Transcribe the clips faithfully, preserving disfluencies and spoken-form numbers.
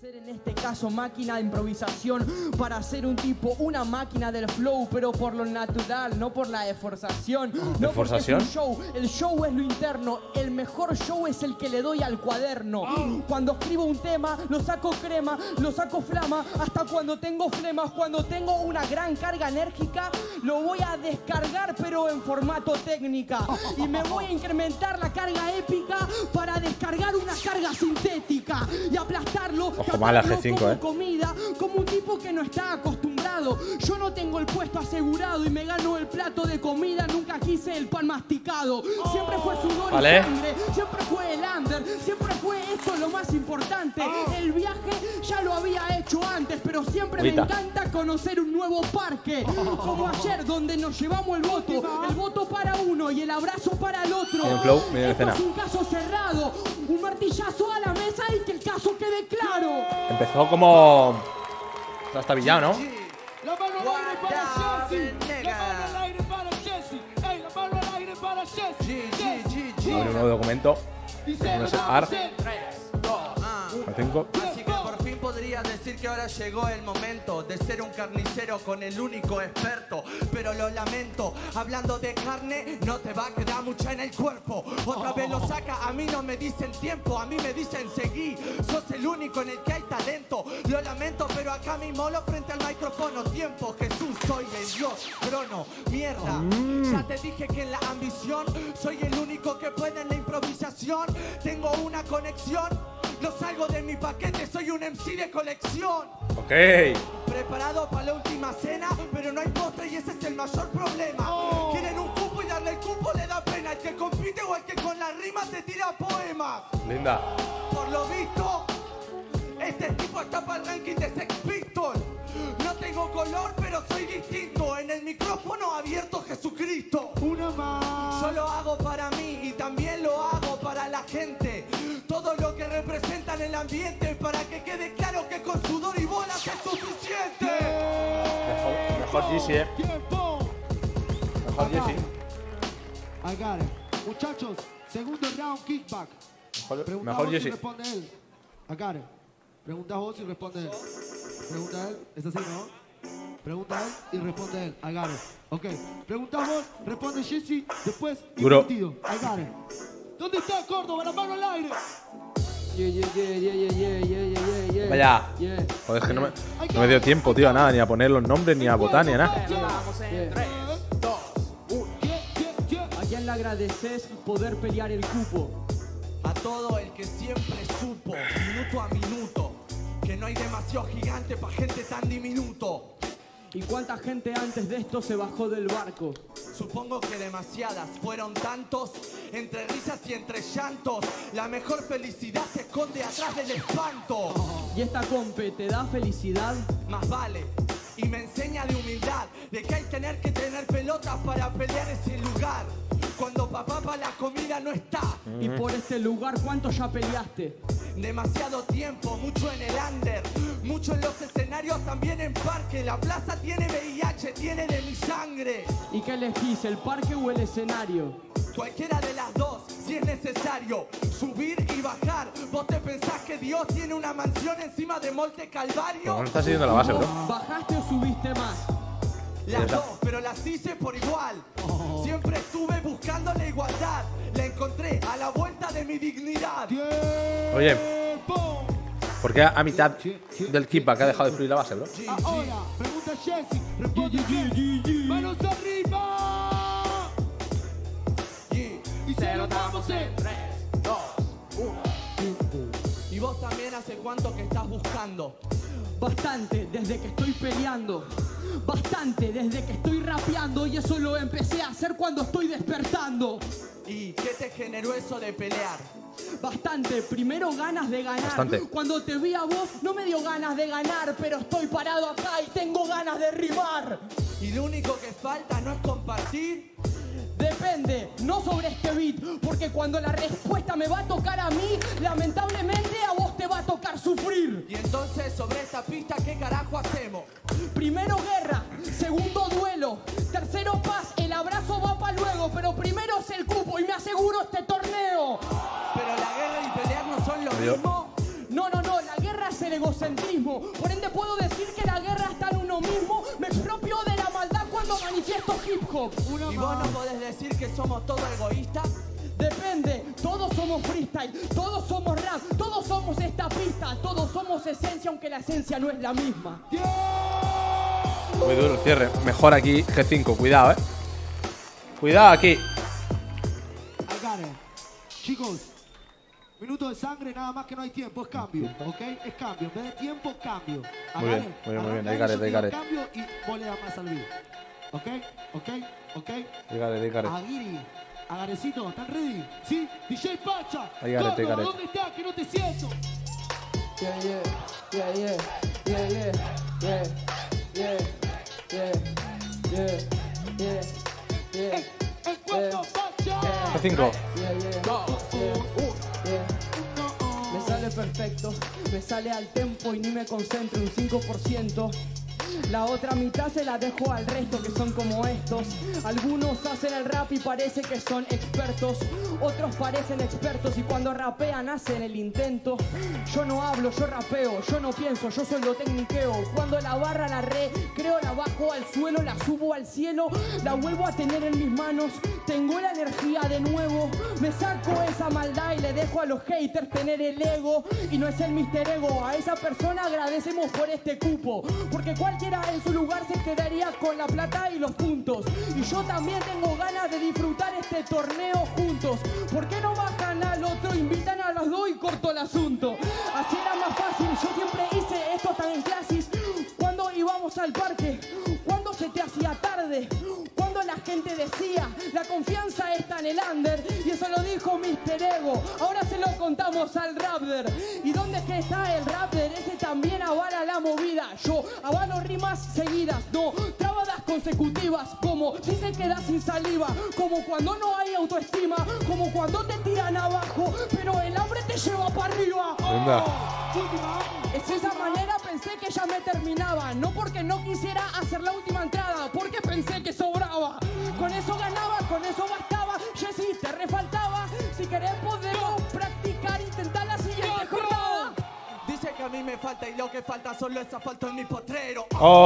ser en este caso máquina de improvisación, para ser un tipo, una máquina del flow, pero por lo natural, no por la esforzación. No porque es un show, el show es lo interno, el mejor show es el que le doy al cuaderno. Cuando escribo un tema, lo saco crema, lo saco flama, hasta cuando tengo flemas, cuando tengo una gran carga enérgica, lo voy a descargar pero en formato técnica. Y me voy a incrementar la carga épica para descargar una carga sintética y aplastarlo. Ojo, mala G cinco, como eh. comida, como un tipo que no está acostumbrado. Yo no tengo el puesto asegurado y me gano el plato de comida. Nunca quise el pan masticado. Siempre fue sudor vale. y sangre. Siempre fue el under. Siempre fue esto lo más importante. El viaje ya lo había hecho antes, pero siempre Ahorita. me encanta conocer un nuevo parque. Como ayer, donde nos llevamos el voto. El voto para uno y el abrazo para el otro. Bien, flow, bien Esto escena. es un caso cerrado. Un martillazo a la mesa y que el caso quede claro. Empezó como trastabillado, ¿no? La mano al aire para Jesse. La mano al aire para Jesse. Ey, la mano al aire para Jesse. Abre un nuevo documento. Dice No sé, ar. A cinco. Así que por fin podría decir que ahora llegó el momento de ser un carnicero con el único experto. Pero lo lamento, hablando de carne, no te va a quedar mucha en el cuerpo. Otra vez lo saca, a mí no me dicen tiempo, a mí me dicen seguí. Sos el único en el que hay talento. Lo lamento, pero acá mismo lo frente al micrófono. Tiempo, Jesús, soy el Dios. Crono, mierda. Ya te dije que en la ambición soy el único que puede en la improvisación. Tengo una conexión. No salgo de mi paquete, soy un M C de colección. Ok. Preparado para la última cena, pero no hay postre y ese es el mayor problema. Quieren un cupo y darle el cupo le da pena. El que compite o el que con la rima te tira poemas. Linda. Por lo visto, este tipo está para el ranking de Sex Pistols. No tengo color, pero soy distinto. En el micrófono abierto Jesucristo. Una más. Yo lo hago para mí y también lo hago para la gente. Todo lo que representan el ambiente, para que quede claro que con sudor y bolas es suficiente. Mejor, mejor Jesse, eh. Tiempo. Mejor Jesse. I got it. Muchachos, segundo round kickback. Mejor, Pregunta mejor vos y Jesse. responde él. I got it. Pregunta vos y responde él. Pregunta él. ¿Es así, no? Pregunta él y responde él. I got it. Ok. Pregunta vos, responde Jesse, después Duro. invertido. I got it. ¿Dónde está Córdoba? La mano al aire. Yeah, yeah, yeah, yeah, yeah, yeah, yeah, yeah, yeah. Vaya. Yeah. Joder, es que no me, no me dio tiempo, tío, a nada, ni a poner los nombres, ni a votar, ni a nada. Vamos en tres, dos, uno. ¿A quién le agradeces poder pelear el cupo? A todo el que siempre supo, minuto a minuto, que no hay demasiado gigante para gente tan diminuto. ¿Y cuánta gente antes de esto se bajó del barco? Supongo que demasiadas, fueron tantos, entre risas y entre llantos. La mejor felicidad se esconde atrás del espanto. ¿Y esta compe te da felicidad? Más vale, y me enseña de humildad, de que hay tener que tener pelotas para pelear ese lugar. Cuando papá para la comida no está. Y por este lugar, ¿cuánto ya peleaste? Demasiado tiempo, mucho en el under, mucho en los escenarios, también en parque. La plaza tiene V I H, tiene de mi sangre. ¿Y qué elegís, el parque o el escenario? Cualquiera de las dos, si es necesario, subir y bajar. ¿Vos te pensás que Dios tiene una mansión encima de Monte Calvario? No estás siguiendo la base, bro. ¿Bajaste o subiste más? Las dos, pero las hice por igual. Siempre estuve buscando la igualdad. La encontré a la vuelta de mi dignidad. Oye, ¿por qué a mitad del kickback ha dejado de fluir la base, bro? Ahora, pregunta Jesse, responde Jesse. ¡Manos arriba! Y se lo damos en tres, dos, uno. ¿Y vos también hace cuánto que estás buscando? Bastante, desde que estoy peleando. Bastante, desde que estoy rapeando. Y eso lo empecé a hacer cuando estoy despertando. ¿Y qué te generó eso de pelear? Bastante, primero ganas de ganar. Bastante. Cuando te vi a vos no me dio ganas de ganar, pero estoy parado acá y tengo ganas de rimar. Y lo único que falta no es compartir. Depende, no sobre este beat, porque cuando la respuesta me va a tocar a mí, lamentablemente a vos te va a tocar sufrir. Y entonces sobre esta pista, ¿qué carajo hacemos? Primero guerra, segundo duelo, tercero paz, el abrazo va para luego, pero primero es el cupo y me aseguro este torneo. Pero la guerra y pelear no son lo Adiós. mismo. No, no, no, la guerra es el el egocentrismo. Por ende puedo decir que la guerra está en uno mismo. Me expropio de la maldad cuando manifiesto hip hop. ¿Y vos no podés decir que somos todos egoístas? Depende, todos somos freestyle, todos somos rap, todos somos esta pista, todos somos esencia, aunque la esencia no es la misma. Muy duro el cierre. Mejor aquí G cinco, cuidado, eh. Cuidado aquí. Agare. Chicos, minuto de sangre, nada más que no hay tiempo, es cambio, ¿ok? Es cambio, en vez de tiempo, cambio. Muy bien, muy bien, muy bien. Ahí Gareth, ahí Gareth. Cambio y vos le das más al vivo. ¿Ok? ¿Ok? ¿Ok? Ahí Gareth, ahí Gareth. Aguiri, Agarecito, ¿están ready? ¿Sí? D J Pacha. Ahí Gareth, ahí Gareth. ¿Dónde estás? Que no te siento. Yeah, yeah, yeah, yeah, yeah, yeah, yeah, yeah, yeah, yeah, yeah, yeah. En cuanto Pacha. G cinco. Yeah, yeah, yeah. Me sale perfecto, me sale al tempo y ni me concentro un cinco por ciento. La otra mitad se la dejo al resto, que son como estos. Algunos hacen el rap y parece que son expertos, otros parecen expertos y cuando rapean hacen el intento. Yo no hablo, yo rapeo, yo no pienso, yo solo tecniqueo. Cuando la barra la re, creo la bajo al suelo, la subo al cielo, la vuelvo a tener en mis manos. Tengo la energía de nuevo, me saco esa maldad y le dejo a los haters tener el ego. Y no es el mister ego, a esa persona agradecemos por este cupo, porque cualquiera en su lugar se quedaría con la plata y los puntos. Y yo también tengo ganas de disfrutar este torneo juntos. ¿Por qué no bajan al otro, invitan a los dos y corto el asunto? Así era más fácil, yo siempre hice esto tan en clases. Cuando íbamos al parque, cuando se te hacía tarde, cuando la gente decía, la confianza está en el under. Y eso lo dijo mister Ego, ahora se lo contamos al Raptor. ¿Y dónde es que está el Raptor? Ese también avala la movida. Yo avalo rimas seguidas, no trabadas consecutivas, como si se queda sin saliva, como cuando no hay autoestima, como cuando te tiran abajo, pero el hambre te lleva para arriba. Venga. Es esa manera pensé que ya me terminaba, no porque no quisiera hacer la última entrada, porque pensé que sobraba. Con eso ganaba, con eso bastaba. Jessy, te refaltaba. Si querés podemos practicar, intentar la siguiente jornada. Dice que a mí me falta y lo que falta solo es asfalto en mi potrero.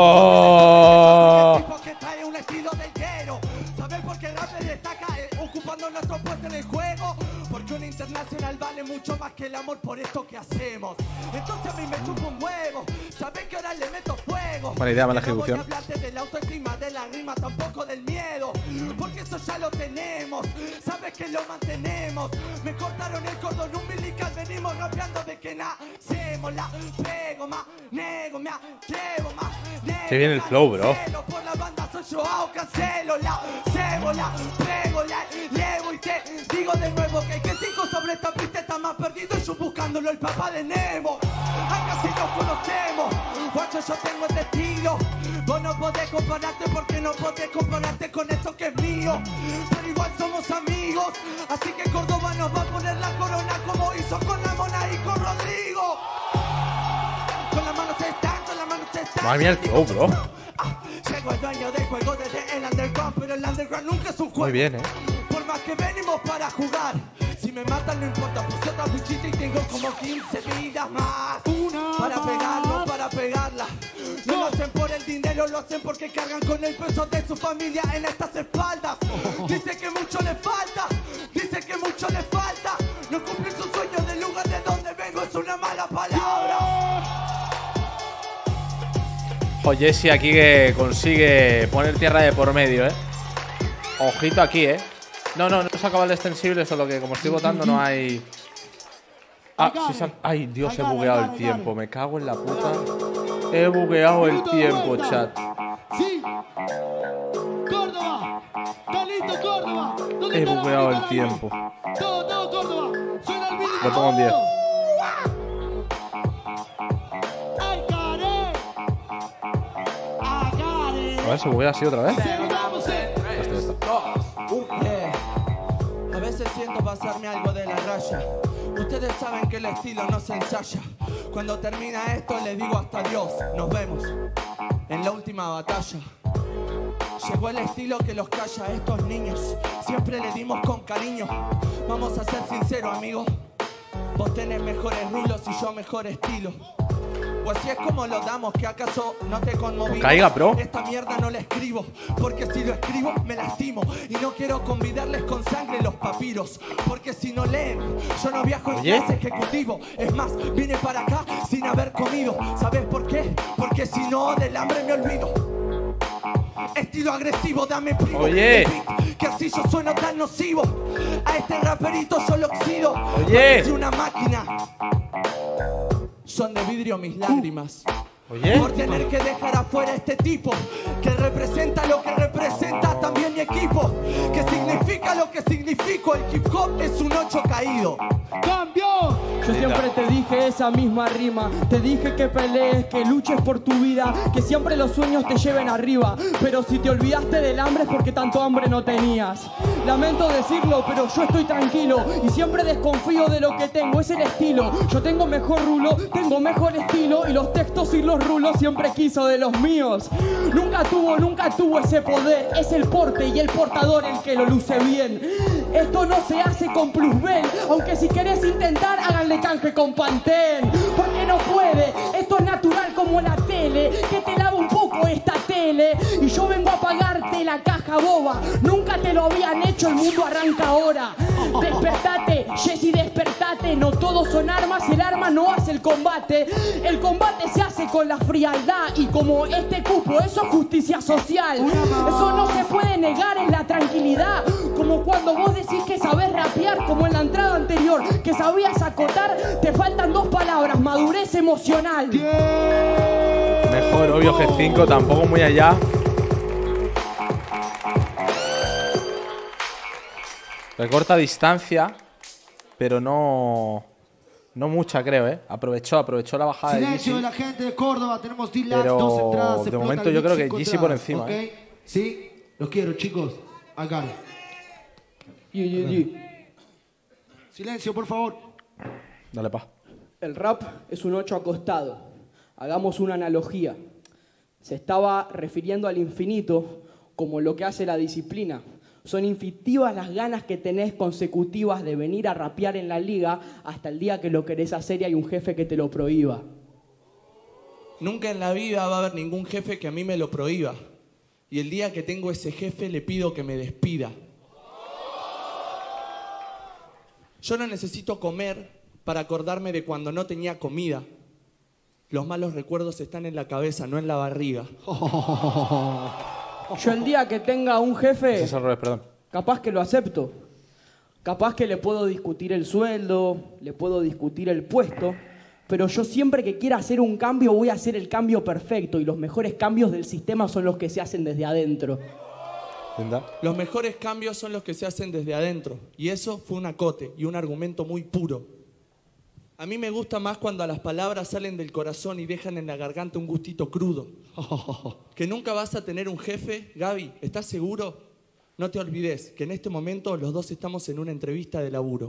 ¡Oh! El tipo que trae un estilo del guero. ¿Sabes por qué Rapper destaca eh, ocupando nuestro puesto en el juego? Porque un internacional vale mucho más que el amor por esto que hacemos. Entonces a mí me chupa un huevo. ¿Sabes que ahora le meto fuego? Buena idea, mala Que no voy a ejecución. hablarte de la autoestima, de la rima, tampoco del miedo. Porque eso ya lo tenemos. ¿Sabes que lo mantenemos? Me cortaron el cordón umbilical. Venimos rapeando de que nacemos. La pego más, nego, me atrevo más. Qué bien el flow, bro. Por la banda soy yo, hago cancelo. La cebo, la pego, la llevo y te digo de nuevo que hay que cinco sobre esta pista está más perdido. Yo buscándolo el papá de Nemo. Acá sí nos conocemos. Guacho, yo tengo este estilo. Vos no podés compararte porque no podés compararte con esto que es mío. Pero igual somos amigos. Así que Córdoba nos va a poner la corona como hizo con la Mona y con Rodrigo. Con las manos están, con las manos están. Madre mía el flow, bro. Ah, llego el dueño del juego desde el underground, pero el underground nunca es un juego. Muy bien, eh. Por más que venimos para jugar, si me matan no importa, puse otra fichita y tengo como quince vidas más. Una Para más. pegarlo, para pegarla. No lo hacen por el dinero, lo hacen porque cargan con el peso de su familia en estas espaldas. Dice que mucho le falta, dice que mucho le falta. No cumplir su sueño del lugar de donde vengo es una mala palabra. O Jessy aquí que consigue poner tierra de por medio, eh. Ojito aquí, eh. No, no, no se acaba el extensible, solo que como estoy votando no hay. Ah, sí se ha... Ay, Dios, he bugueado el tiempo. Me cago en la puta. He bugueado el tiempo, chat. Sí. Córdoba. Calito, Córdoba. ¿Dónde He está la bugueado manita el arriba? tiempo. Todo, todo, Córdoba. Suena el beat. Lo pongo en diez. ¡Ay, Care! ¡Ah, Care! A ver, se buguea así otra vez. Celebramos el- Ya está, ya está. Yeah. A veces siento pasarme algo de la raya. Ustedes saben que el estilo no se ensaya. Cuando termina esto les digo hasta Dios. Nos vemos en la última batalla. Llegó el estilo que los calla a estos niños. Siempre le dimos con cariño. Vamos a ser sinceros, amigos. Vos tenés mejores rulos y yo mejor estilo. O así es como lo damos, que acaso no te conmoví. No caiga, bro. Esta mierda no la escribo, porque si lo escribo me lastimo. Y no quiero convidarles con sangre los papiros, porque si no leen, yo no viajo en Oye. clase ejecutivo. Es más, vine para acá sin haber comido. ¿Sabes por qué? Porque si no, del hambre me olvido. Estilo agresivo, dame primo. Oye. Que así yo sueno tan nocivo. A este raperito yo lo oxido. Oye. Parece una máquina. Son de vidrio mis lágrimas. Oye. Por tener que dejar afuera a este tipo que representa lo que representa también mi equipo. Que significa lo que significó. El hip hop es un ocho caído. ¡Cambio! Yo siempre te dije esa misma rima. Te dije que pelees, que luches por tu vida, que siempre los sueños te lleven arriba. Pero si te olvidaste del hambre es porque tanto hambre no tenías. Lamento decirlo, pero yo estoy tranquilo y siempre desconfío de lo que tengo. Es el estilo. Yo tengo mejor rulo, tengo mejor estilo, y los textos y los rulos siempre quiso de los míos. Nunca tuvo, nunca tuvo ese poder. Es el porte y el portador el que lo luce bien. Esto no se hace con plusbel, aunque si querés intentar, háganle canje con Pantene. Porque no puede, esto es natural como la tele, que te lava un poco esta tele. Y yo vengo a pagarte la caja boba. Nunca te lo habían hecho, el mundo arranca ahora. Despertate, Jessy, despertate. No todos son armas, el arma no hace el combate. El combate se hace con la frialdad. Y como este cupo, eso es justicia social. Eso no se puede negar en la tranquilidad. Como cuando vos decís que sabés rapear, como en la entrada anterior, que sabías acotar, te faltan dos palabras: madurez emocional. Mejor, obvio, G cinco, tampoco muy allá. Recorta distancia, pero no no mucha, creo, ¿eh? Aprovechó, aprovechó la bajada de Silencio de Yeezy. la gente de Córdoba, tenemos D-Lax, Pero dos entradas. de explota momento el yo creo Yeezy que Yeezy cinco por entradas, encima, ¿ok? ¿eh? Sí, los quiero, chicos. Acá. Y, y, y. Silencio, por favor. Dale, pa. El rap es un ocho acostado. Hagamos una analogía. Se estaba refiriendo al infinito como lo que hace la disciplina. Son infinitivas las ganas que tenés consecutivas de venir a rapear en la liga hasta el día que lo querés hacer y hay un jefe que te lo prohíba. Nunca en la vida va a haber ningún jefe que a mí me lo prohíba. Y el día que tengo ese jefe le pido que me despida. Yo no necesito comer para acordarme de cuando no tenía comida. Los malos recuerdos están en la cabeza, no en la barriga. Yo el día que tenga un jefe, Ese es al revés, perdón. capaz que lo acepto. Capaz que le puedo discutir el sueldo, le puedo discutir el puesto, pero yo siempre que quiera hacer un cambio voy a hacer el cambio perfecto, y los mejores cambios del sistema son los que se hacen desde adentro. ¿Linda? Los mejores cambios son los que se hacen desde adentro. Y eso fue un acote y un argumento muy puro. A mí me gusta más cuando las palabras salen del corazón y dejan en la garganta un gustito crudo. Que nunca vas a tener un jefe. Gaby, ¿estás seguro? No te olvides que en este momento los dos estamos en una entrevista de laburo.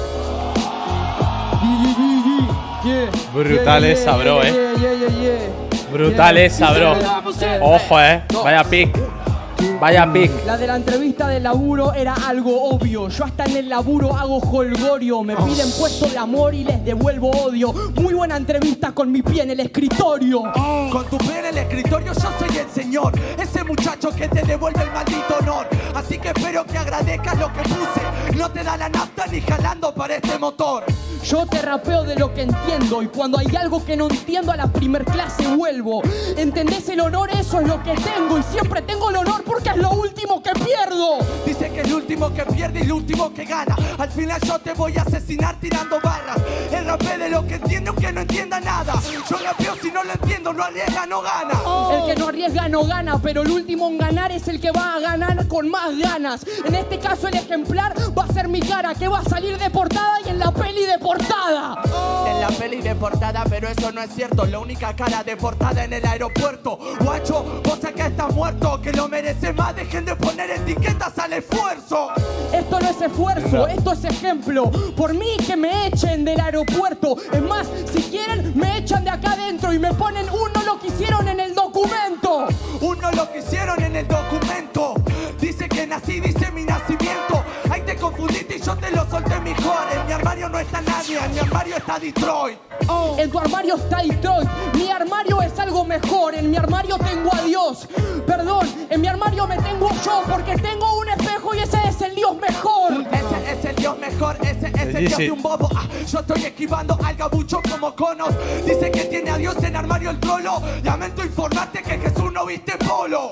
Brutal esa, bro, eh. Brutal esa, bro. Ojo, eh. Vaya pick. Vaya pick. La de la entrevista de laburo era algo obvio. Yo hasta en el laburo hago jolgorio. Me piden puesto de amor y les devuelvo odio. Muy buena entrevista con mi pie en el escritorio. Con tu pie en el escritorio yo soy el señor. Ese muchacho que te devuelve el maldito honor. Así que espero que agradezcas lo que puse. No te da la nafta ni jalando para este motor. Yo te rapeo de lo que entiendo, y cuando hay algo que no entiendo a la primer clase vuelvo. ¿Entendés el honor? Eso es lo que tengo, y siempre tengo el honor porque es lo último que pierdo. Dice que es el último que pierde y el último que gana. Al final yo te voy a asesinar tirando barras. El rapé de lo que entiendo aunque no entienda nada. Yo rapeo si no lo entiendo, no arriesga, no gana. El que no arriesga no gana, pero el último en ganar es el que va a ganar con más ganas. En este caso el ejemplar va a ser mi cara, que va a salir de portada y en la peli de portada. En la peli de portada, pero eso no es cierto. La única cara de portada en el aeropuerto. Guacho, vos acá estás muerto, que lo mereces más. Dejen de poner etiquetas al esfuerzo. Esto no es esfuerzo, esto es ejemplo. Por mí que me echen del aeropuerto. Es más, si quieren me echan de acá adentro y me ponen uno lo que hicieron en el documento. Uno lo que hicieron en el documento. Dice que nací, dice mi nacimiento. Ahí te confundiste y yo te lo solté mejor. En mi armario no está nadie, en mi armario está Detroit. Oh. En tu armario está Detroit. Mi armario es algo mejor. En mi armario tengo a Dios. Perdón, en mi armario me tengo yo porque tengo un espejo y ese es el Dios mejor. Ese es el Dios mejor, ese es el Dios de un bobo. Ah, yo estoy esquivando al gabucho como conos. Dice que tiene a Dios en armario el trolo. Lamento informarte que Jesús no viste polo.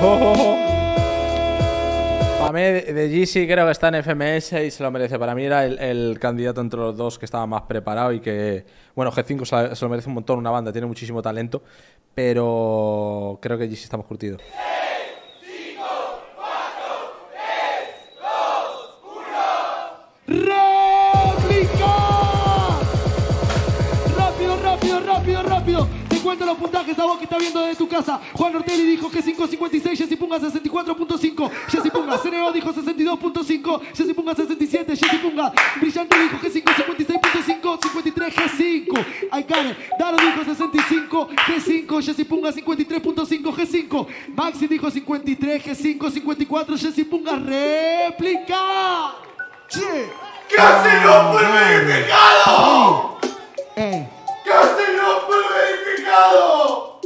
Para mí, de Yeezy creo que está en F M S y se lo merece. Para mí era el, el candidato entre los dos que estaba más preparado y que... Bueno, G cinco se, se lo merece un montón, una banda, tiene muchísimo talento, pero creo que Yeezy está más curtido. ¡Réplica! ¡Rápido, rápido, rápido, rápido! Te cuento los puntajes a vos que estás viendo desde tu casa. Juan Ortelli dijo que cinco cincuenta y seis, Jessy Punga sesenta y cuatro punto cinco, Jessy Punga. Ceneo dijo sesenta y dos punto cinco, Jessy Punga sesenta y siete, Jessy Punga. Brillante dijo que cinco cincuenta y seis punto cinco, cincuenta y tres G cinco. Aikare, Daro dijo sesenta y cinco, G cinco, Jessy Punga cincuenta y tres punto cinco, G cinco. Maxi dijo cincuenta y tres, G cinco, cincuenta y cuatro, Jessy Punga. ¡Réplica! Che. ¡Casi no fue verificado! Eh. ¡Casi no fue verificado!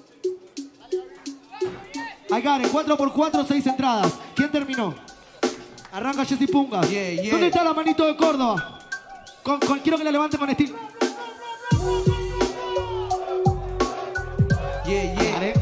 Aikare, cuatro por cuatro, seis entradas. ¿Quién terminó? Arranca Jessy Punga. Yeah, yeah. ¿Dónde está la manito de Córdoba? Con, con, quiero que la levante con estilo. Yeah, yeah. Vale.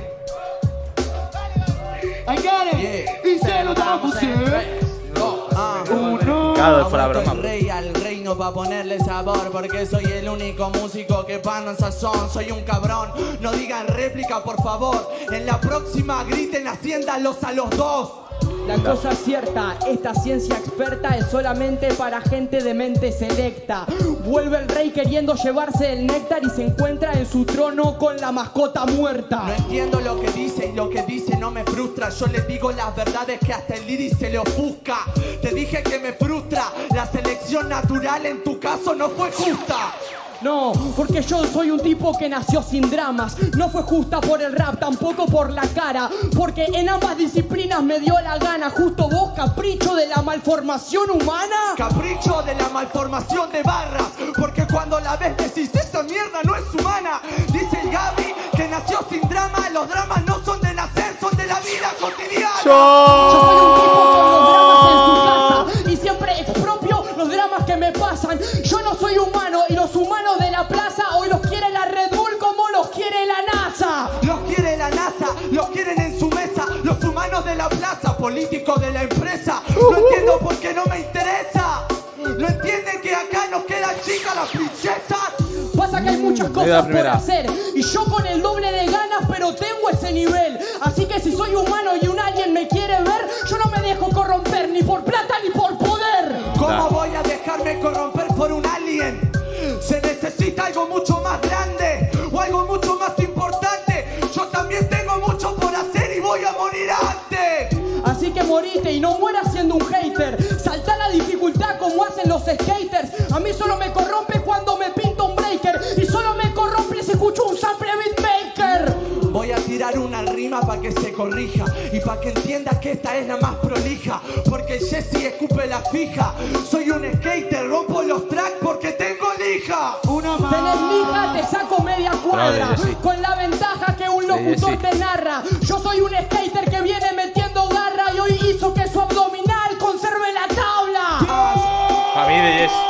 Aikare, Yeah. y se lo damos eh. Ah. Uno. Claro, fuera Ha vuelto broma. el rey al reino pa' ponerle sabor, porque soy el único músico que pana en sazón. Soy un cabrón, no digan réplica por favor. En la próxima griten haciéndalos a los dos. La cosa cierta, esta ciencia experta es solamente para gente de mente selecta. Vuelve el rey queriendo llevarse el néctar y se encuentra en su trono con la mascota muerta. No entiendo lo que dice y lo que dice no me frustra. Yo les digo las verdades que hasta el iris se le ofusca. Te dije que me frustra, la selección natural en tu caso no fue justa. No, porque yo soy un tipo que nació sin dramas. No fue justa por el rap, tampoco por la cara, porque en ambas disciplinas me dio la gana. Justo vos, capricho de la malformación humana. Capricho de la malformación de barras, porque cuando la ves decís esa mierda no es humana. Dice el Gaby que nació sin drama. Los dramas no son de nacer, son de la vida cotidiana. Yo soy un tipo con los dramas en su casa y siempre expropio los dramas que me pasan. Yo no soy humano y los humanos de la plaza hoy los quiere la Red Bull como los quiere la NASA. Los quiere la NASA, los quieren en su mesa. Los humanos de la plaza, políticos de la empresa. No entiendo por qué no me interesa. No entienden que acá nos quedan chicas las princesas. Pasa que hay muchas la cosas por primera. hacer y yo con el doble de ganas, pero tengo ese nivel. Así que si soy humano y un alien me quiere ver, yo no me dejo corromper ni por plata ni por poder. ¿Cómo voy a dejarme corromper por un alien? Se necesita algo mucho más grande o algo mucho más importante. Yo también tengo mucho por hacer y voy a morir antes. Así que morite y no mueras siendo un hater. Salta la dificultad como hacen los skaters. A mí solo me corrompe cuando me pinto un breaker y solo me corrompe si escucho un sample beatmaker. Voy a tirar una rima pa' que se corrija y pa' que entiendas que esta es la más prolija, porque el Jessy escupe la fija. Soy un skater, rompo los tracks porque tengo lija. Una más. Tenés lija, te saco media cuadra, Bravo, Jessy. con la ventaja que un locutor Jessy. te narra. Yo soy un skater que viene metiendo garra y hoy hizo que su abdominal conserve la tabla. Para mí de Yes.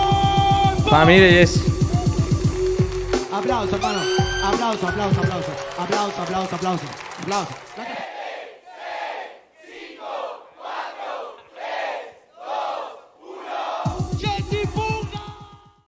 Para mí de Yes. Aplauso, hermano. Aplauso, aplauso, aplauso. Aplauso, aplauso, aplauso. Aplauso.